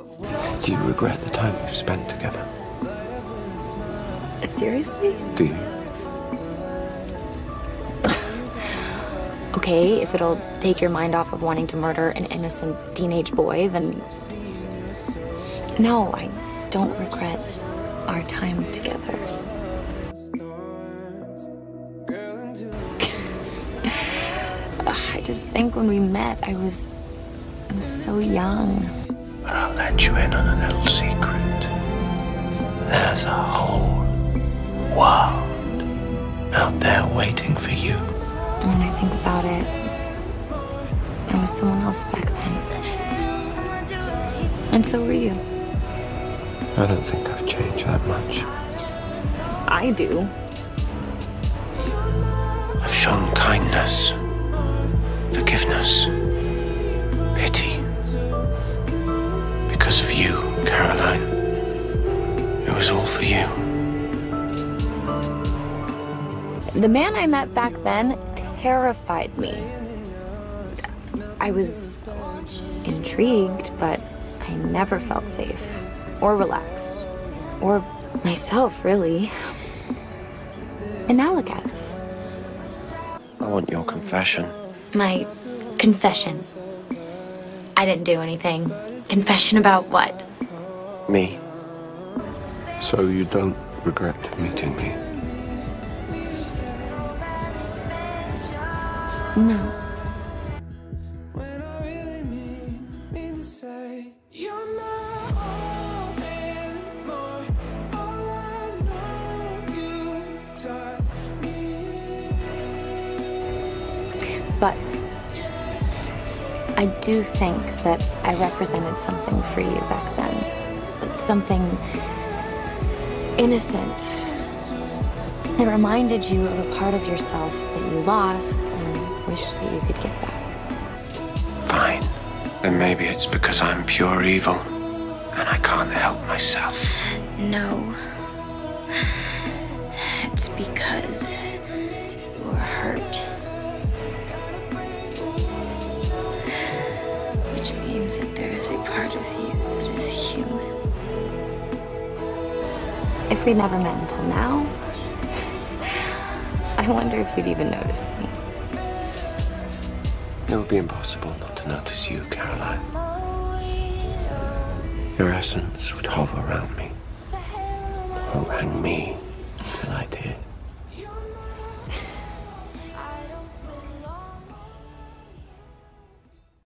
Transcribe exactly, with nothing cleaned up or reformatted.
Do you regret the time we've spent together? Seriously? Do you? Okay, if it'll take your mind off of wanting to murder an innocent teenage boy, then... No, I don't regret our time together. I just think when we met, I was... I was so young. But I'll let you in on a little secret. There's a whole world out there waiting for you. When I think about it, I was someone else back then. And so were you. I don't think I've changed that much. I do. I've shown kindness, forgiveness, pity. Because of you, Caroline. It was all for you. The man I met back then terrified me. I was intrigued, but I never felt safe or relaxed or myself, really. And now look at us. I want your confession. My confession. I didn't do anything. Confession about what? Me. So you don't regret meeting me? No. But I do think that I represented something for you back then. Something innocent. It reminded you of a part of yourself that you lost and wished that you could get back. Fine. Then maybe it's because I'm pure evil and I can't help myself. No. It's because you were hurt. Which means that there is a part of you that is human. If we'd never met until now, I wonder if you'd even notice me. It would be impossible not to notice you, Caroline. Your essence would hover around me, harangue me till I did.